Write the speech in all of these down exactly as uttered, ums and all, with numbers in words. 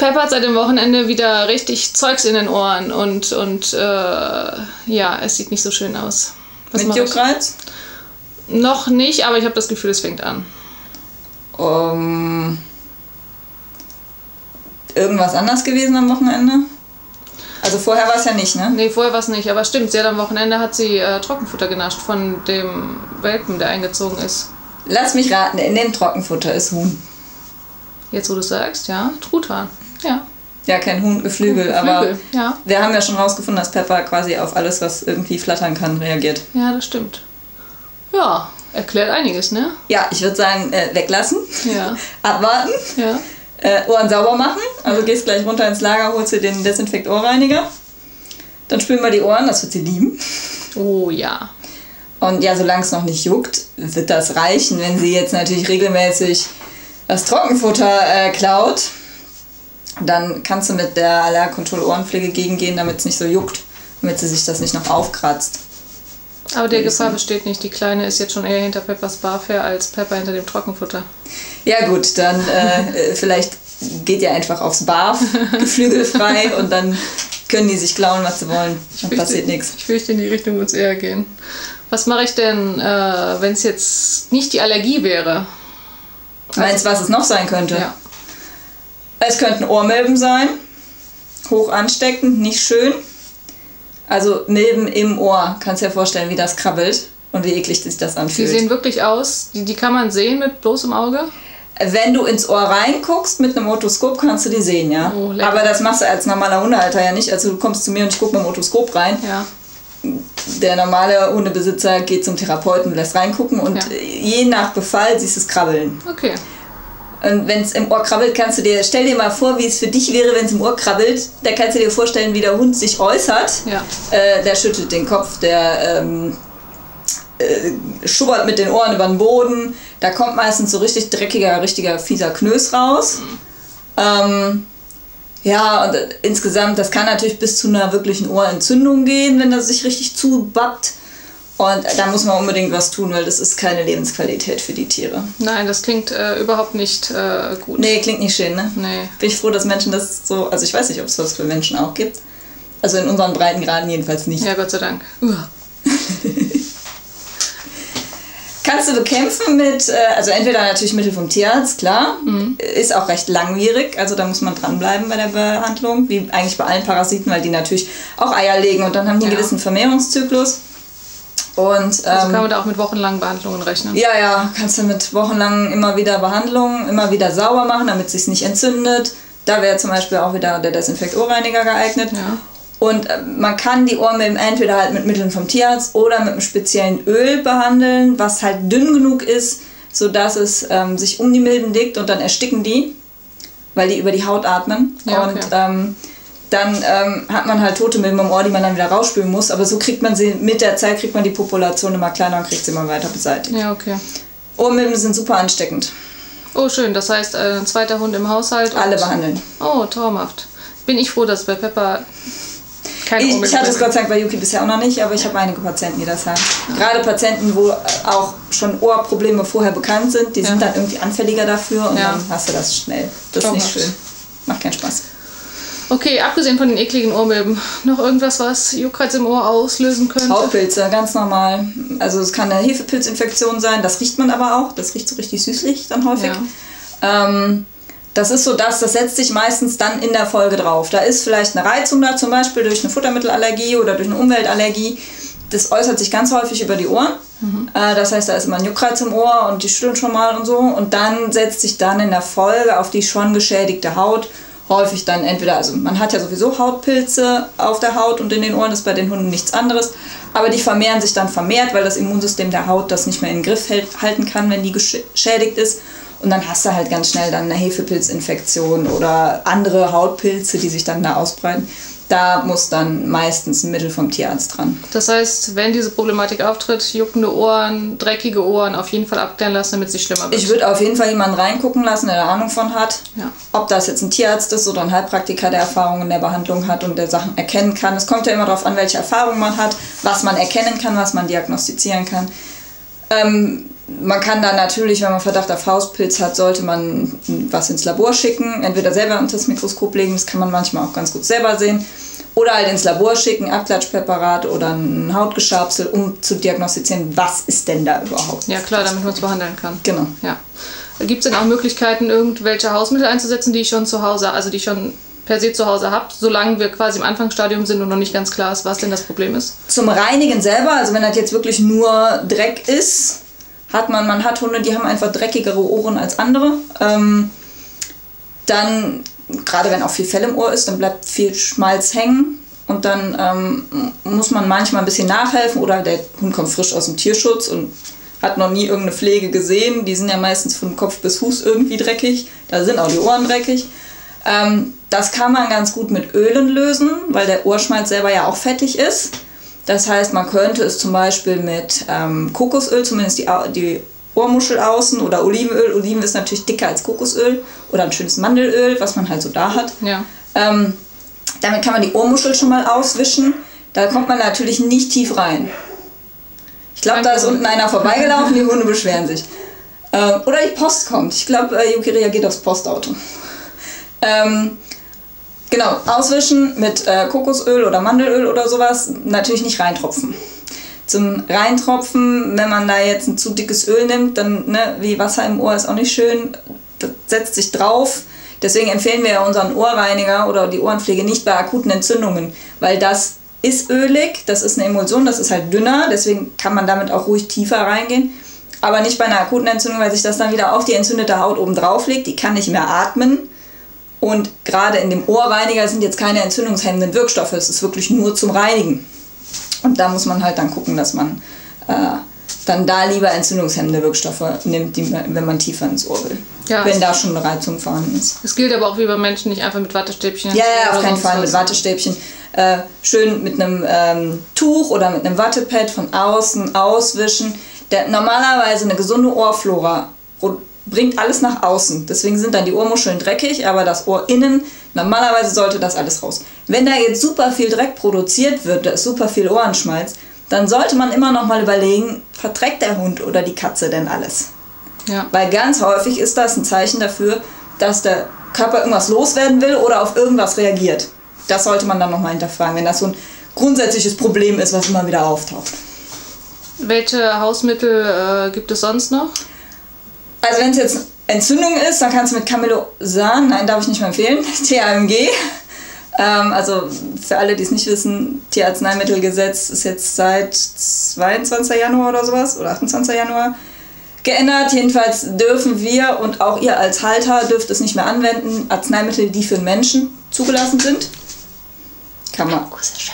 Pepper hat seit dem Wochenende wieder richtig Zeugs in den Ohren und, und äh, ja, es sieht nicht so schön aus. Was mit Juckreiz? Noch nicht, aber ich habe das Gefühl, es fängt an. Um, irgendwas anders gewesen am Wochenende? Also vorher war es ja nicht, ne? Nee, vorher war es nicht, aber stimmt, sie hat am Wochenende hat sie äh, Trockenfutter genascht von dem Welpen, der eingezogen ist. Lass mich raten, in dem Trockenfutter ist Huhn. Jetzt, wo du sagst, ja, Truthahn, ja. Ja, kein Huhn, Geflügel, Geflügel, aber ja. Wir haben ja schon rausgefunden, dass Pepper quasi auf alles, was irgendwie flattern kann, reagiert. Ja, das stimmt. Ja, erklärt einiges, ne? Ja, ich würde sagen, äh, weglassen, ja. abwarten, ja. äh, Ohren sauber machen. Also ja. Gehst gleich runter ins Lager, holst dir den Desinfekt-Ohrreiniger. Dann spülen wir die Ohren, das wird sie lieben. Oh ja. Und ja, solange es noch nicht juckt, wird das reichen, wenn sie jetzt natürlich regelmäßig das Trockenfutter äh, klaut. Dann kannst du mit der Allergkontroll-Ohrenpflege gegengehen, damit es nicht so juckt, damit sie sich das nicht noch aufkratzt. Aber der Gefahr besteht nicht. Die Kleine ist jetzt schon eher hinter Peppers Barfair als Pepper hinter dem Trockenfutter. Ja gut, dann äh, vielleicht geht ihr einfach aufs Barf, geflügelfrei, und dann können die sich klauen, was sie wollen. Dann fürchte, passiert nichts. Ich fürchte, in die Richtung muss eher gehen. Was mache ich denn, äh, wenn es jetzt nicht die Allergie wäre? Meinst du, was es noch sein könnte? Ja. Es könnten Ohrmilben sein. Hoch ansteckend, nicht schön. Also Milben im Ohr. Kannst dir ja vorstellen, wie das krabbelt und wie eklig sich das anfühlt. Die sehen wirklich aus. Die, die kann man sehen mit bloßem Auge? Wenn du ins Ohr reinguckst mit einem Otoskop, kannst du die sehen, ja. Oh, aber das machst du als normaler Hundehalter ja nicht. Also du kommst zu mir und ich gucke mit dem Otoskop rein. Ja. Der normale Hundebesitzer geht zum Therapeuten und lässt reingucken und ja. je nach Befall siehst du es krabbeln. Okay. Und wenn es im Ohr krabbelt, kannst du dir, stell dir mal vor, wie es für dich wäre, wenn es im Ohr krabbelt. Da kannst du dir vorstellen, wie der Hund sich äußert. Ja. Äh, der schüttelt den Kopf, der ähm, äh, schubbert mit den Ohren über den Boden. Da kommt meistens so richtig dreckiger, richtiger fieser Knös raus. Mhm. Ähm, ja, und äh, insgesamt, das kann natürlich bis zu einer wirklichen Ohrentzündung gehen, wenn das sich richtig zubappt. Und da muss man unbedingt was tun, weil das ist keine Lebensqualität für die Tiere. Nein, das klingt äh, überhaupt nicht äh, gut. Nee, klingt nicht schön, ne? Nee. Bin ich froh, dass Menschen das so... Also ich weiß nicht, ob es was für Menschen auch gibt. Also in unseren Breitengraden jedenfalls nicht. Ja, Gott sei Dank. Uh. Kannst du bekämpfen mit... Äh, also entweder natürlich Mittel vom Tierarzt, klar. Mhm. Ist auch recht langwierig. Also da muss man dranbleiben bei der Behandlung. Wie eigentlich bei allen Parasiten, weil die natürlich auch Eier legen. Und dann haben die einen ja. gewissen Vermehrungszyklus. Und, ähm, also kann man da auch mit wochenlangen Behandlungen rechnen? Ja, ja, kannst du mit wochenlangen immer wieder Behandlungen, immer wieder sauber machen, damit es sich nicht entzündet. Da wäre zum Beispiel auch wieder der Desinfekt-Ohrreiniger geeignet. Ja. Und äh, man kann die Ohrmilben entweder halt mit Mitteln vom Tierarzt oder mit einem speziellen Öl behandeln, was halt dünn genug ist, sodass es ähm, sich um die Milben legt und dann ersticken die, weil die über die Haut atmen. Ja, okay. Und ähm, dann ähm, hat man halt tote Milben im Ohr, die man dann wieder rausspülen muss. Aber so kriegt man sie, mit der Zeit kriegt man die Population immer kleiner und kriegt sie immer weiter beseitigt. Ja, okay. Ohrmilben sind super ansteckend. Oh, schön. Das heißt, äh, ein zweiter Hund im Haushalt. Alle behandeln. Oh, traumhaft. Bin ich froh, dass bei Pepper keine Ich, Ohrmilben ich hatte es sind. Gott sei Dank bei Yuki bisher auch noch nicht, aber ich habe einige Patienten, die das haben. Ja. Gerade Patienten, wo auch schon Ohrprobleme vorher bekannt sind, die ja. sind dann irgendwie anfälliger dafür und ja. dann hast du das schnell. Das traumhaft. Ist nicht schön. Macht keinen Spaß. Okay, abgesehen von den ekligen Ohrmilben, noch irgendwas, was Juckreiz im Ohr auslösen könnte? Hautpilze, ganz normal. Also es kann eine Hefepilzinfektion sein, das riecht man aber auch. Das riecht so richtig süßlich dann häufig. Ja. Ähm, das ist so das, das setzt sich meistens dann in der Folge drauf. Da ist vielleicht eine Reizung da, zum Beispiel durch eine Futtermittelallergie oder durch eine Umweltallergie. Das äußert sich ganz häufig über die Ohren. Mhm. Äh, das heißt, da ist immer ein Juckreiz im Ohr und die schütteln schon mal und so. Und dann setzt sich dann in der Folge auf die schon geschädigte Haut häufig dann entweder, also man hat ja sowieso Hautpilze auf der Haut und in den Ohren, das ist bei den Hunden nichts anderes, aber die vermehren sich dann vermehrt, weil das Immunsystem der Haut das nicht mehr in den Griff hält, halten kann, wenn die geschädigt ist. Und dann hast du halt ganz schnell dann eine Hefepilzinfektion oder andere Hautpilze, die sich dann da ausbreiten. Da muss dann meistens ein Mittel vom Tierarzt dran. Das heißt, wenn diese Problematik auftritt, juckende Ohren, dreckige Ohren, auf jeden Fall abklären lassen, damit es nicht schlimmer wird. Ich würde auf jeden Fall jemanden reingucken lassen, der da Ahnung von hat. Ja. Ob das jetzt ein Tierarzt ist oder ein Heilpraktiker, der Erfahrung in der Behandlung hat und der Sachen erkennen kann. Es kommt ja immer darauf an, welche Erfahrung man hat, was man erkennen kann, was man diagnostizieren kann. Ähm, man kann dann natürlich, wenn man Verdacht auf Hauspilz hat, sollte man was ins Labor schicken. Entweder selber unter das Mikroskop legen, das kann man manchmal auch ganz gut selber sehen. Oder halt ins Labor schicken, Abklatschpräparat oder ein Hautgeschabsel, um zu diagnostizieren, was ist denn da überhaupt. Ja klar, damit man es behandeln kann. Genau. Ja. Gibt es denn auch Möglichkeiten, irgendwelche Hausmittel einzusetzen, die ich schon zu Hause, also die ich schon per se zu Hause habe, solange wir quasi im Anfangsstadium sind und noch nicht ganz klar ist, was denn das Problem ist? Zum Reinigen selber, also wenn das jetzt wirklich nur Dreck ist, hat man, man hat Hunde, die haben einfach dreckigere Ohren als andere. Ähm, dann, gerade wenn auch viel Fell im Ohr ist, dann bleibt viel Schmalz hängen. Und dann ähm, muss man manchmal ein bisschen nachhelfen oder der Hund kommt frisch aus dem Tierschutz und hat noch nie irgendeine Pflege gesehen. Die sind ja meistens von Kopf bis Fuß irgendwie dreckig. Da sind auch die Ohren dreckig. Ähm, das kann man ganz gut mit Ölen lösen, weil der Ohrschmalz selber ja auch fettig ist. Das heißt, man könnte es zum Beispiel mit ähm, Kokosöl, zumindest die, die Ohrmuschel außen, oder Olivenöl. Oliven ist natürlich dicker als Kokosöl. Oder ein schönes Mandelöl, was man halt so da hat. Ja. Ähm, damit kann man die Ohrmuschel schon mal auswischen. Da kommt man natürlich nicht tief rein. Ich glaube, da ist unten einer vorbeigelaufen, die Hunde beschweren sich. Ähm, oder die Post kommt. Ich glaube, äh, Yuki reagiert aufs Postauto. ähm, genau, auswischen mit äh, Kokosöl oder Mandelöl oder sowas. Natürlich nicht reintropfen. Zum Reintropfen, wenn man da jetzt ein zu dickes Öl nimmt, dann, ne, wie Wasser im Ohr ist auch nicht schön. Das setzt sich drauf. Deswegen empfehlen wir ja unseren Ohrreiniger oder die Ohrenpflege nicht bei akuten Entzündungen, weil das ist ölig, das ist eine Emulsion, das ist halt dünner, deswegen kann man damit auch ruhig tiefer reingehen. Aber nicht bei einer akuten Entzündung, weil sich das dann wieder auf die entzündete Haut oben drauf legt, die kann nicht mehr atmen. Und gerade in dem Ohrreiniger sind jetzt keine entzündungshemmenden Wirkstoffe, es ist wirklich nur zum Reinigen. Und da muss man halt dann gucken, dass man äh, dann da lieber entzündungshemmende Wirkstoffe nimmt, die, wenn man tiefer ins Ohr will. Ja, wenn da schon eine Reizung vorhanden ist. Es gilt aber auch wie bei Menschen, nicht einfach mit Wattestäbchen. Ja, ja, auf keinen Fall mit Wattestäbchen. Äh, schön mit einem ähm, Tuch oder mit einem Wattepad von außen auswischen. Der, normalerweise eine gesunde Ohrflora bringt alles nach außen. Deswegen sind dann die Ohrmuscheln dreckig, aber das Ohr innen, normalerweise sollte das alles raus. Wenn da jetzt super viel Dreck produziert wird, da ist super viel Ohrenschmalz, dann sollte man immer noch mal überlegen, verträgt der Hund oder die Katze denn alles? Ja. Weil ganz häufig ist das ein Zeichen dafür, dass der Körper irgendwas loswerden will oder auf irgendwas reagiert. Das sollte man dann nochmal hinterfragen, wenn das so ein grundsätzliches Problem ist, was immer wieder auftaucht. Welche Hausmittel äh, gibt es sonst noch? Also wenn es jetzt Entzündung ist, dann kannst du mit Camalosan, nein, darf ich nicht mehr empfehlen, T A M G. Ähm, also für alle, die es nicht wissen, Tierarzneimittelgesetz ist jetzt seit zweiundzwanzigsten Januar oder sowas, oder achtundzwanzigsten Januar geändert. Jedenfalls dürfen wir und auch ihr als Halter dürft es nicht mehr anwenden, Arzneimittel, die für den Menschen zugelassen sind. Kann man.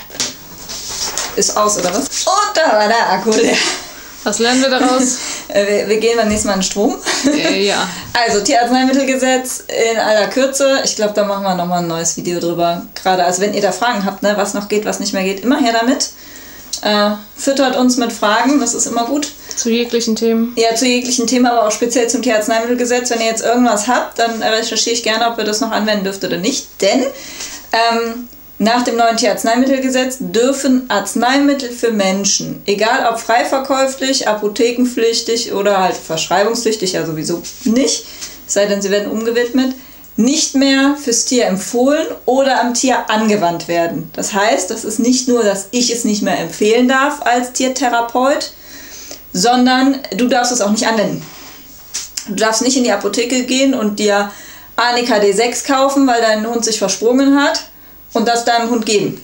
Ist aus, oder was? Und da war der Akku leer. Was lernen wir daraus? wir, wir gehen beim nächsten Mal in Strom. Äh, ja. Also Tierarzneimittelgesetz in aller Kürze. Ich glaube, da machen wir nochmal ein neues Video drüber. Gerade also wenn ihr da Fragen habt, ne, was noch geht, was nicht mehr geht, immer her damit. Äh, füttert uns mit Fragen, das ist immer gut. Zu jeglichen Themen? Ja, zu jeglichen Themen, aber auch speziell zum Tierarzneimittelgesetz. Wenn ihr jetzt irgendwas habt, dann recherchiere ich gerne, ob ihr das noch anwenden dürft oder nicht. Denn ähm, nach dem neuen Tierarzneimittelgesetz dürfen Arzneimittel für Menschen, egal ob frei verkäuflich, apothekenpflichtig oder halt verschreibungspflichtig, ja sowieso nicht, es sei denn, sie werden umgewidmet, nicht mehr fürs Tier empfohlen oder am Tier angewandt werden. Das heißt, das ist nicht nur, dass ich es nicht mehr empfehlen darf als Tiertherapeut, sondern du darfst es auch nicht anwenden. Du darfst nicht in die Apotheke gehen und dir Arnika D sechs kaufen, weil dein Hund sich versprungen hat und das deinem Hund geben.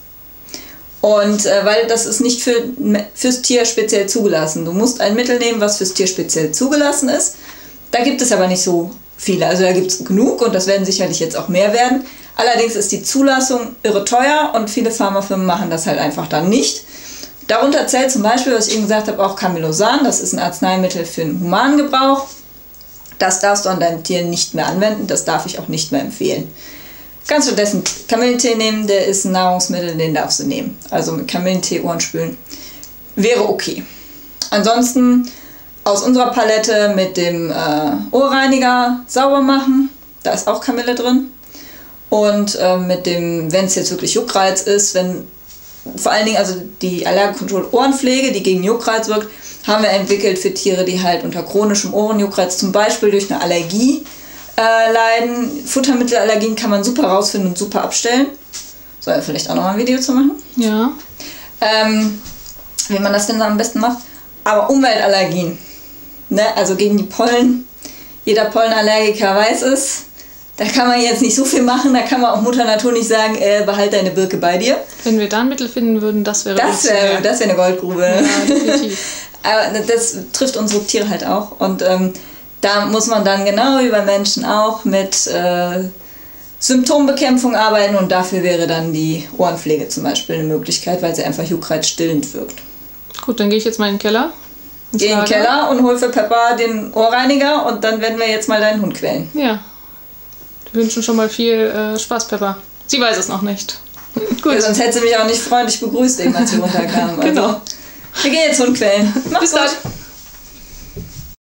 Und äh, weil das ist nicht für, fürs Tier speziell zugelassen. Du musst ein Mittel nehmen, was fürs Tier speziell zugelassen ist. Da gibt es aber nicht so viele. Also da gibt es genug und das werden sicherlich jetzt auch mehr werden. Allerdings ist die Zulassung irre teuer und viele Pharmafirmen machen das halt einfach dann nicht. Darunter zählt zum Beispiel, was ich eben gesagt habe, auch Camalosan. Das ist ein Arzneimittel für den humanen Gebrauch. Das darfst du an deinem Tier nicht mehr anwenden. Das darf ich auch nicht mehr empfehlen. Kannst du stattdessen Kamillentee nehmen, der ist ein Nahrungsmittel, den darfst du nehmen. Also mit Kamillentee Ohren spülen wäre okay. Ansonsten aus unserer Palette mit dem äh, Ohrreiniger sauber machen, da ist auch Kamille drin. Und äh, mit dem, wenn es jetzt wirklich Juckreiz ist, wenn vor allen Dingen, also die Allergenkontroll-Ohrenpflege, die gegen Juckreiz wirkt, haben wir entwickelt für Tiere, die halt unter chronischem Ohrenjuckreiz zum Beispiel durch eine Allergie äh, leiden. Futtermittelallergien kann man super rausfinden und super abstellen. Soll ja vielleicht auch nochmal ein Video zu machen. Ja. Ähm, wie man das denn am besten macht. Aber Umweltallergien, ne? Also gegen die Pollen, jeder Pollenallergiker weiß es. Da kann man jetzt nicht so viel machen, da kann man auch Mutter Natur nicht sagen, äh, behalt deine Birke bei dir. Wenn wir da ein Mittel finden würden, das wäre Das wäre das wär eine Goldgrube. Ja, definitiv. Aber das trifft unsere Tiere halt auch. Und ähm, da muss man dann genau wie bei Menschen auch mit äh, Symptombekämpfung arbeiten. Und dafür wäre dann die Ohrenpflege zum Beispiel eine Möglichkeit, weil sie einfach juckreizstillend wirkt. Gut, dann gehe ich jetzt mal in den Keller. Geh in den Keller und hol für Peppa den Ohrreiniger und dann werden wir jetzt mal deinen Hund quälen. Ja. Wir wünschen schon mal viel äh, Spaß, Peppa. Sie weiß es noch nicht. Gut. Ja, sonst hätte sie mich auch nicht freundlich begrüßt, eben als wir runterkamen. Genau. Also, wir gehen jetzt Hund quälen. Mach's Bis gut. dann.